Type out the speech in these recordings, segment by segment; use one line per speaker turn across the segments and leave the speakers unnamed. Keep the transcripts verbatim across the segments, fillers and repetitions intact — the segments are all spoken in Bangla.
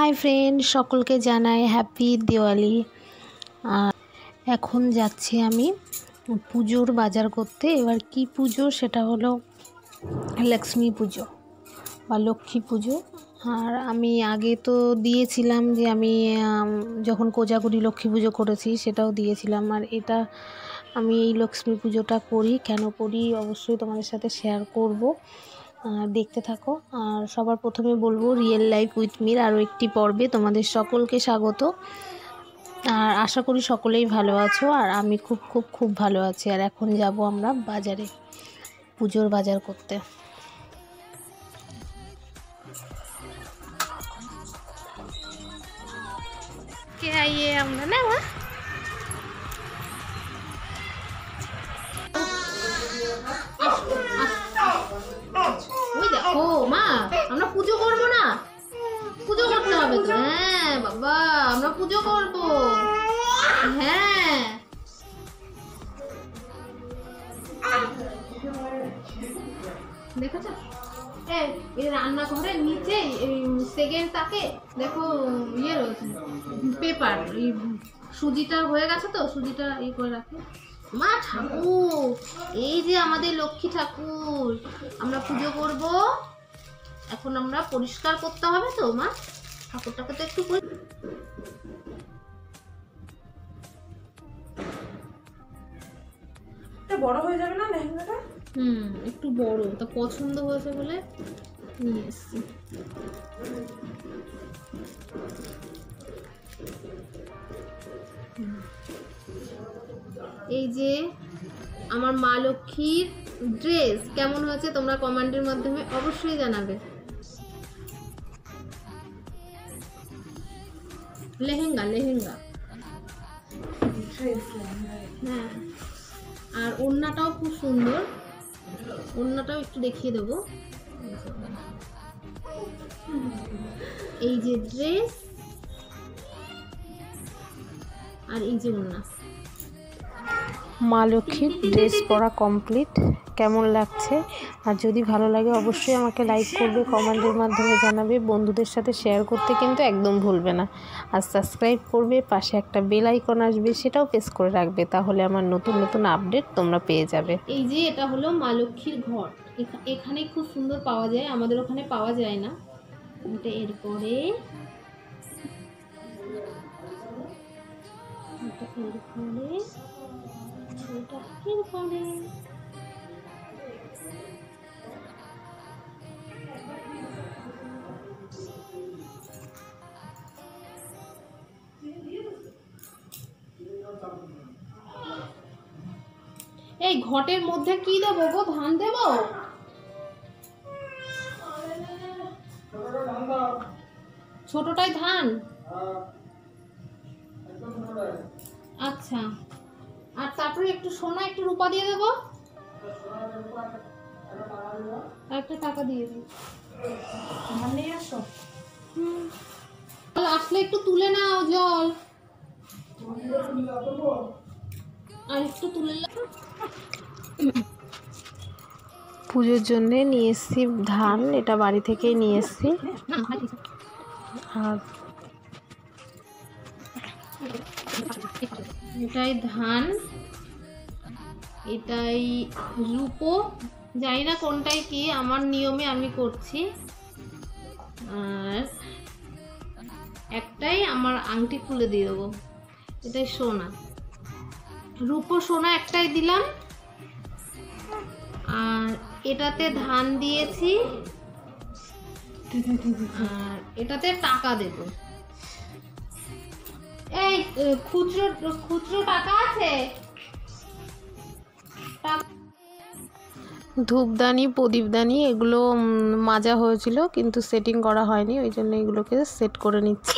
হাই ফ্রেন্ড, সকলকে জানাই হ্যাপি দিওয়ালি। আর এখন যাচ্ছি আমি পুজোর বাজার করতে। এবার কি পুজো, সেটা হলো লক্ষ্মী পুজো বা লক্ষ্মী পুজো। আর আমি আগে তো দিয়েছিলাম, যে আমি যখন কোজাগরি লক্ষ্মী পুজো করেছি সেটাও দিয়েছিলাম। আর এটা আমি এই লক্ষ্মী পুজোটা করি, কেন করি অবশ্যই তোমাদের সাথে শেয়ার করব, দেখতে থাকো। আর সবার প্রথমে বলবো, রিয়েল লাইফ উইথ মির আরও একটি পর্বে তোমাদের সকলকে স্বাগত। আর আশা করি সকলেই ভালো আছো, আর আমি খুব খুব খুব ভালো আছি। আর এখন যাব আমরা বাজারে, পুজোর বাজার করতে। কে আইয়ে আমরা না মা ও মা আমরা পুজো করবো না, পুজো করতে হবে তো। হ্যাঁ বাবা, আমরা পুজো করব। হ্যাঁ দেখেছ, এই রান্নাঘরের নিচে সেকেন্ড তাকে দেখো ইয়ে রয়েছে পেপার, এই সুজিটা হয়ে গেছে তো, সুজিটা ইয়ে করে রাখে। মা ঠাকুর, এই যে আমাদের লক্ষ্মী ঠাকুর, আমরা পুজো করব এখন। আমরা পরিষ্কার করতে হবে তো মা, ঠাকুরটাকে তো একটু
বড় হয়ে যাবে না লেহেঙ্গাটা?
হুম একটু বড়, তা পছন্দ হয়েছে বলে নিয়ে এসছি। এই যে আমার মা লক্ষ্মীর ড্রেস কেমন হয়েছে তোমরা কমেন্টের মাধ্যমে অবশ্যই জানাবে। লেহেঙ্গা লেহেঙ্গা হ্যাঁ, আর ওড়নাটাও খুব সুন্দর, ওড়নাটাও একটু দেখিয়ে দেবো। এই যে ড্রেস আর এই যে ওড়না। মা লক্ষ্মীর ড্রেস পরা কমপ্লিট, কেমন লাগছে? আর যদি ভালো লাগে অবশ্যই আমাকে লাইক করবে, কমেন্টের মাধ্যমে জানাবে, বন্ধুদের সাথে শেয়ার করতে কিন্তু একদম ভুলবে না। আর সাবস্ক্রাইব করবে, পাশে একটা বেল আইকন আসবে সেটাও প্রেস করে রাখবে, তাহলে আমার নতুন নতুন আপডেট তোমরা পেয়ে যাবে। এই যে এটা হলো মা লক্ষ্মীর ঘর, এখানে খুব সুন্দর পাওয়া যায়, আমাদের ওখানে পাওয়া যায় না এটা। এরপরে এটা এরপরে এটা এরপরে এই ঘটের মধ্যে কি দেবো গো? ধান দেবো? ছোটটাই ধান? আচ্ছা, আর তারপরে একটু সোনা একটু রূপা দিয়ে দেবো, একটা টাকা দিয়ে দিই। হুম, আসলে একটু তুলে নাও জল, আর একটু তুলে। পুজোর জন্যে নিয়ে এসছি ধান, এটা বাড়ি থেকেই নিয়ে এসছি। আর এটাই ধান, এটাই রূপো, জানি না কোনটাই কি, আমার নিয়মে আমি করছি। আর একটাই আমার আংটি খুলে দিয়ে দেবো, এটাই সোনা, রূপো সোনা একটাই দিলাম। আর এটাতে ধান দিয়েছি, আর এটাতে টাকা দেব। এই খুচরো খুচরো টাকা আছে? ধূপদানি প্রদীপদানি এগুলো মাজা হয়েছিল কিন্তু সেটিং করা হয়নি, ওই জন্য এগুলোকে সেট করে নিচ্ছি।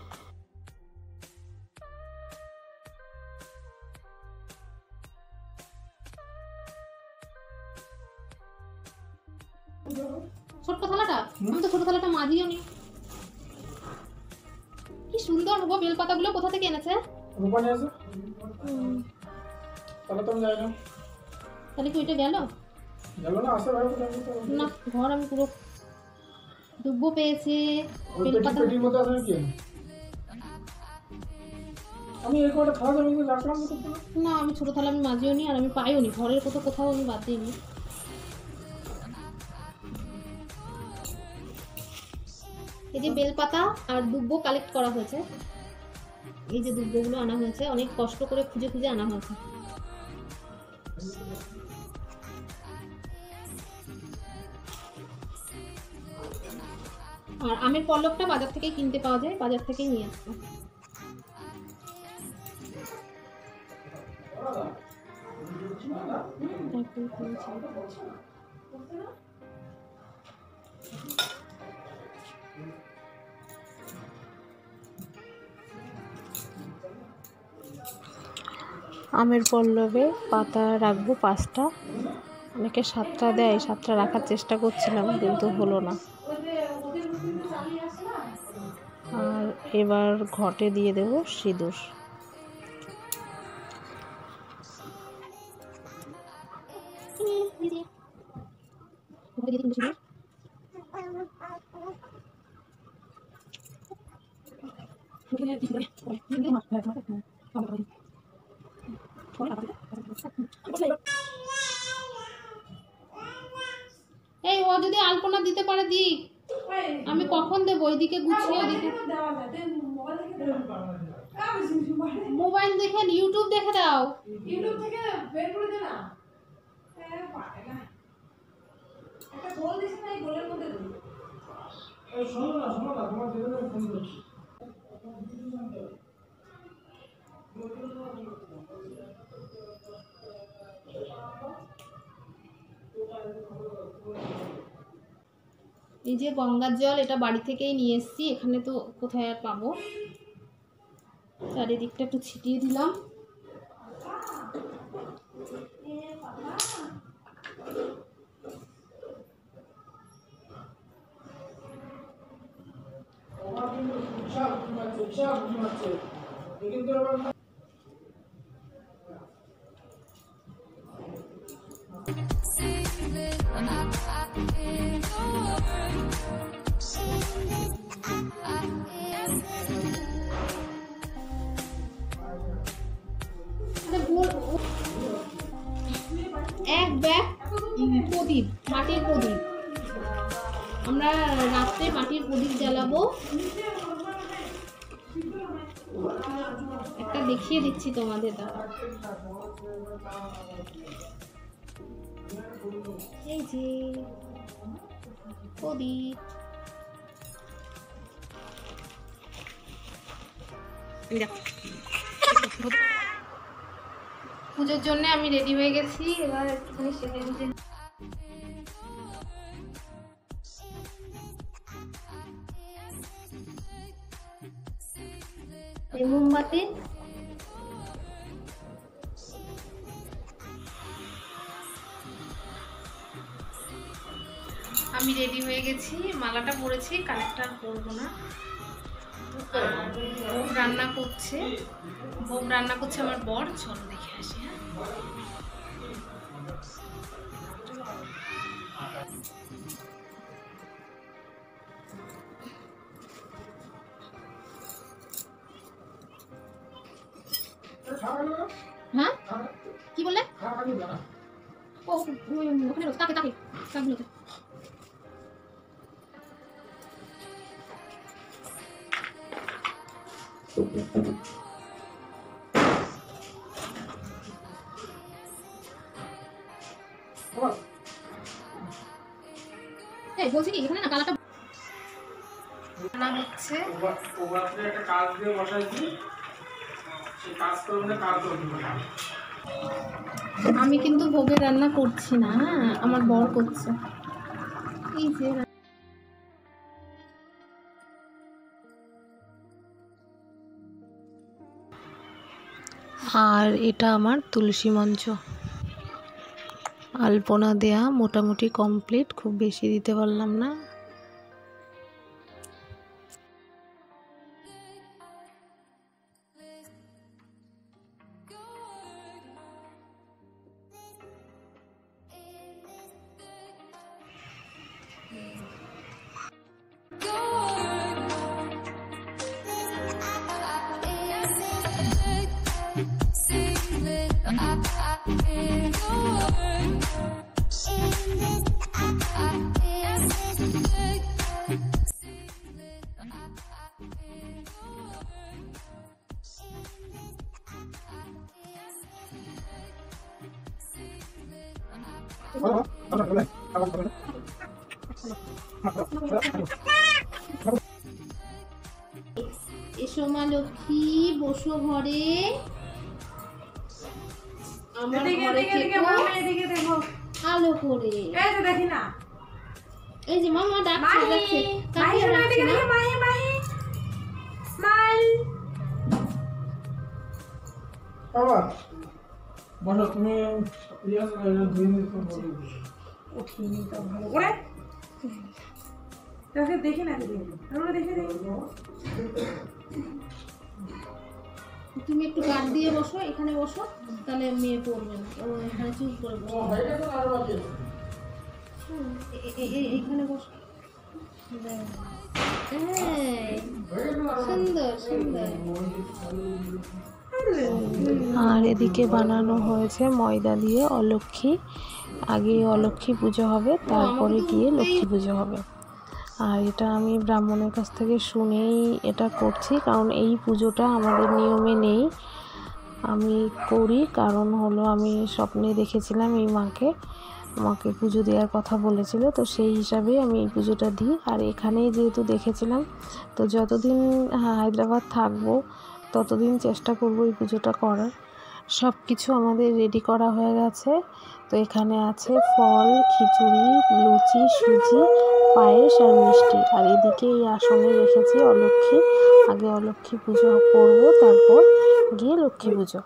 ছোট্ট থালাটা, আমি তো ছোট থালাটা মাজিও নি। কি সুন্দর হবো, বেলপাতাগুলো কোথা থেকে এনেছে?
রূপানি আছে। তাহলে তো যাই না।
তাহলে কি ওইটা গেল?
গেল না, আসে ভাই।
না, ঘর আমি পুরো দুব্বো পেয়েছে,
ওই পেটি
বেলপাতা।
পেটির মতো আছে কি? আমি এই কটা থালা আমি রাখলাম তো।
না, আমি ছোটো থালা আমি মাজিও নি, আর আমি পাইও নি, ঘরের কোথাও কোথাও আমি বাদ দিইনি। এই যে বেলপাতা আর দুব্বো কালেক্ট করা হয়েছে, এই যে দুব্বোগুলো আনা হয়েছে, অনেক কষ্ট করে খুঁজে খুঁজে আনা হয়েছে। আর আমের পল্লবটা বাজার থেকে কিনতে পাওয়া যায়, বাজার থেকেই নিয়ে আসবো। আমের পল্লবে পাতা রাখবো পাঁচটা, অনেকে সাতটা দেয়, সাতটা রাখার চেষ্টা করছিলাম কিন্তু হলো না। আর এবার ঘটে দিয়ে দেব সিঁদুর। এই ও যদি আলপনা দিতে পারে দিক, আমি কখন দেবো? ওইদিকে গুছিয়ে ওইদিকে মোবাইল দেখে ইউটিউব দেখে দাও,
ইউটিউব থেকে বের করে দে না। হ্যাঁ পারে না, একটা গোল দিছ না, এই গোলের মধ্যে দিই। এই শোনো না, শোনো না, তোমার দিদিকে ফোন করছি।
এই যে গঙ্গার জল, এটা বাড়ি থেকেই নিয়ে এসেছি, এখানে তো কোথায় আর পাবো। চারিদিকটা একটু ছিটিয়ে দিলাম। এক ব্যাগ প্রদীপ, মাটির প্রদীপ, আমরা রাত্রে মাটির প্রদীপ জ্বালাবো। একটা দেখিয়ে দিচ্ছি তোমাদের, দাঁড়া। এই যে প্রদীপ, পুজোর জন্য আমি রেডি হয়ে গেছি, এবার একটুখানি সেজে গুজে মোমবাতি। আমি রেডি হয়ে গেছি, মালাটা পরেছি, কানেক্টটা করবো না। ভোগ রান্না করছে, ভোগ রান্না করছে আমার বর, চলো দেখে আসি। হ্যাঁ, কি বললে? ও ওখানে তাকে তাকে তাকে এই বলছি কি, এখানে না কালাটা না হচ্ছে,
ওভারতে একটা কাজ দিয়ে বসাইছি, সেই কাজ করবে না, কাজ করবে না।
আমি কিন্তু ভোগের রান্না করছি না, হ্যাঁ আমার বর করছে। এই যে আর এটা আমার তুলসী মঞ্চ, আলপনা দেয়া মোটামুটি কমপ্লিট, খুব বেশি দিতে পারলাম না। এসো মা লক্ষ্মী, বসো ঘরে। আমার ঘরে থেকো আলো করে।
এই যে দেখি না,
এই যে মামা ডাকছে ডাকছে
মাহি শোনা, এদিকে দেখি, মাহি মাহি স্মাইল। বাবা বসো, তুমি ইয়া দুই মিনিট পর বলবে। ওঠেনি তো ভালো করে দেখে দেখি না, দেখি আমরা দেখে দেখি।
তুমি একটু গার্ড দিয়ে বসো, এখানে বসো, তাহলে মেয়ে পড়বে না। ও এখানে চুপ করে বসো, এখানে বসো। সুন্দর সুন্দর। আর এদিকে বানানো হয়েছে ময়দা দিয়ে অলক্ষ্মী। আগে অলক্ষ্মী পুজো হবে, তারপরে গিয়ে লক্ষ্মী পুজো হবে। আর এটা আমি ব্রাহ্মণের কাছ থেকে শুনেই এটা করছি, কারণ এই পুজোটা আমাদের নিয়মে নেই। আমি করি কারণ হলো আমি স্বপ্নে দেখেছিলাম এই মাকে, আমাকে পুজো দেওয়ার কথা বলেছিল, তো সেই হিসাবে আমি এই পুজোটা দিই। আর এখানেই যেহেতু দেখেছিলাম, তো যতদিন হায়দ্রাবাদ থাকবো ততদিন চেষ্টা করব এই পুজোটা করার। সব কিছু আমাদের রেডি করা হয়ে গেছে। তো এখানে আছে ফল, খিচুড়ি, লুচি, সুজি, পায়েস আর মিষ্টি। আর এদিকে এই আসনে রেখেছি অলক্ষ্মী। আগে অলক্ষ্মী পুজো করব, তারপর গিয়ে লক্ষ্মী পুজো।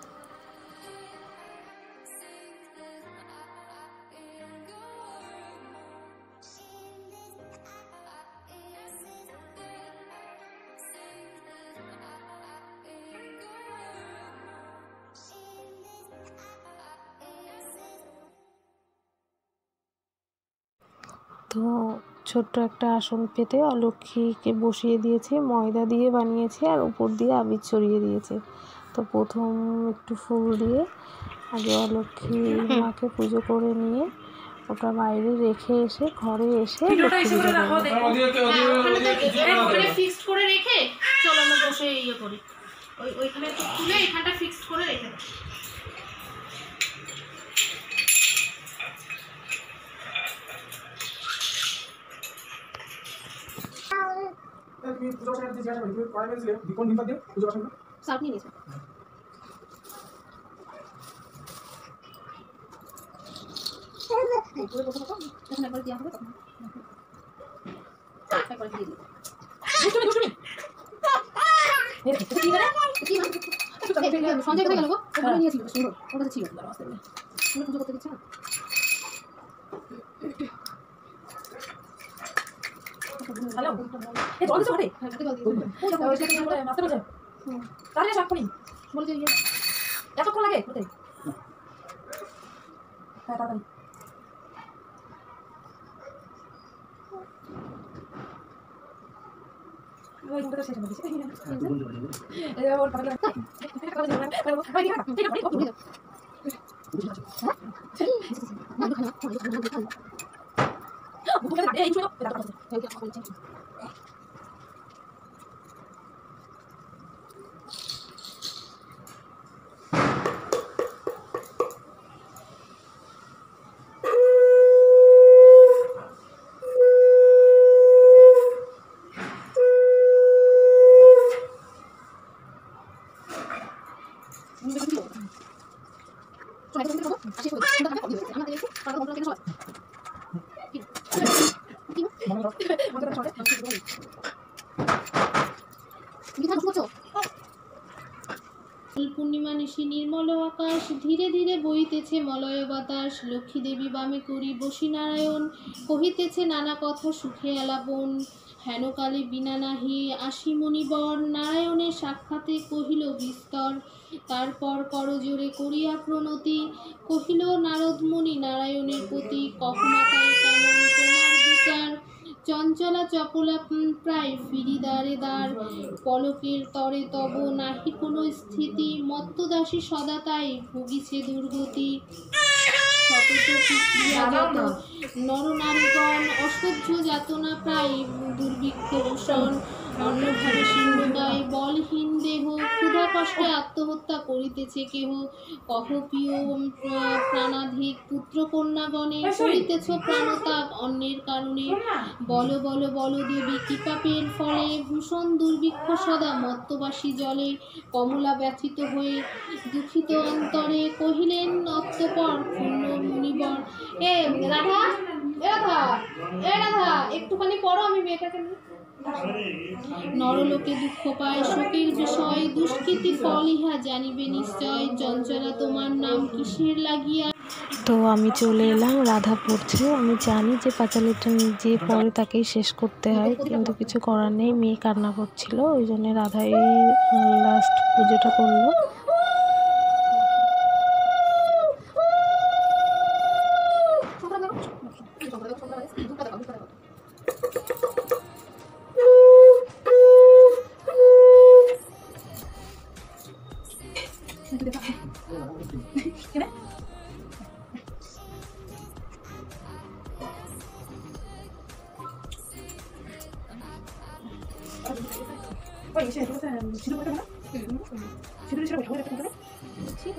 তো ছোট্ট একটা আসন পেতে অলক্ষ্মীকে বসিয়ে দিয়েছি, ময়দা দিয়ে বানিয়েছি, আর উপর দিয়ে আবির ছড়িয়ে দিয়েছি। তো প্রথম একটু ফুল দিয়ে আগে অলক্ষ্মী মাকে পুজো করে নিয়ে ওটা বাইরে রেখে এসে ঘরে এসে লক্ষ্মী পুজো ফিক্সড করে রেখে চলো আমরা বসে ইয়ে করি, ওই ওইখানে তো তুলে এখানটা ফিক্সড করে রেখে দাও।
তুমি পুজো করতে দিতে যাবে, তুমি কয় মিনিট দিও, কোন দিনটা দিও পুজো করতে?
সাত মিনিট। পুরো বসে বসো, যখন একবার দেওয়া হবে তখন একবার দিয়ে দিও। দুষ্টুমি দুষ্টুমি এই কি করে কি মানে সঞ্জয় কোথায় গেল গো? ওখানে নিয়েছিল সুন্দর, ওর কাছে ছিল। তুমি পুজো করতে দিচ্ছ না? হ্যালো এই জল দিছো ঘরে? হ্যাঁ জল দিয়ে দিই। ওই সেটা করে মাস্টার বলছে হুম তাহলে সাক্ষী বলছে ইয়ে এতক্ষণ লাগে করতে? হ্যাঁ তাড়াতাড়ি ওই ঘন্টা শেষ হবে এই ওর পাগল আছে ভাই ঠিক আছে ঠিক আছে বুকে লাগে এই ছোট এটা করতে এই যে বলছি পূর্ণিমা নিশি নির্মল আকাশ, ধীরে ধীরে বইতেছে মলয় বাতাস। লক্ষ্মী দেবী বামে করি বসি নারায়ণ, কহিতেছে নানা কথা সুখে আলাপন। হেনকালে বিনা নাহি আসি মণিবর, নারায়ণের সাক্ষাতে কহিল বিস্তর। তারপর করজোরে করিয়া প্রণতি, কহিল নারদমণি নারায়ণের প্রতি, কখনো তাই কেমন তোমার বিচার। চঞ্চলা চপলা প্রায় ফিরি দ্বারে দ্বার, পলকের তরে তব নাহি কোনো স্থিতি, মত্তদাসী সদা তাই ভুগিছে দুর্গতি। শতত প্রক্রিয়া যত নরনারীগণ, অসহ্য যাতনা প্রায় দুর্ভিক্ষ ভূষণ, অন্নভাবে শীর্ণকায় বলহীন দেহ, ক্ষুধা কষ্টে আত্মহত্যা করিতেছে কেহ। কহ প্রিয় প্রাণাধিক পুত্র কন্যাগণে, করিতেছ প্রাণত্যাগ অন্যের কারণে। বল বল বল দেবী কি পাপের ফলে, ভূষণ দুর্ভিক্ষ সদা মত্তবাসী জলে। কমলা ব্যথিত হয়ে দুঃখিত অন্তরে, কহিলেন অতঃপর ক্ষুণ্ণ মুনিবর। এ রাধা, এ রাধা, এ রাধা, একটুখানি পড়ো, আমি মেয়েটাকে নরলোকে দুঃখ পায় শোকের বিষয়, দুষ্কৃতি ফল ইহা জানিবে নিশ্চয়। চঞ্চলা তোমার নাম কিসের লাগিয়া।
তো আমি চলে এলাম, রাধা পড়ছে। আমি জানি যে পাঁচালিটা যে পরে তাকেই শেষ করতে হয়, কিন্তু কিছু করার নেই, মেয়ে কান্না করছিল, ওই জন্য রাধা এই লাস্ট পুজোটা করলো।
Oye, ¿se te ¿si no puedes tomar? ¿Si tú le hicieras por favor, sí,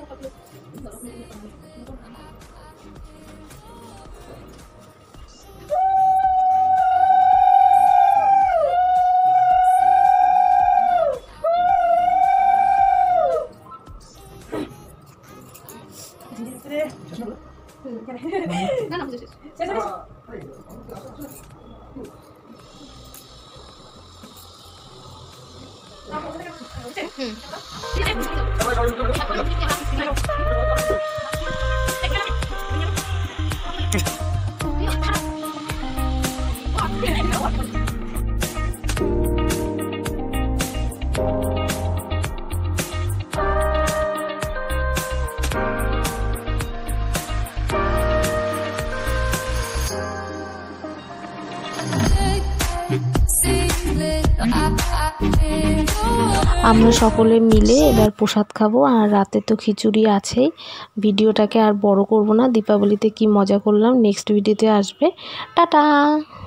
no, no, pues eso.
আমরা সকলে মিলে এবার প্রসাদ খাবো, আর রাতে তো খিচুড়ি আছেই। ভিডিওটাকে আর বড় করব না, দীপাবলিতে কি মজা করলাম নেক্সট ভিডিওতে আসবে। টাটা।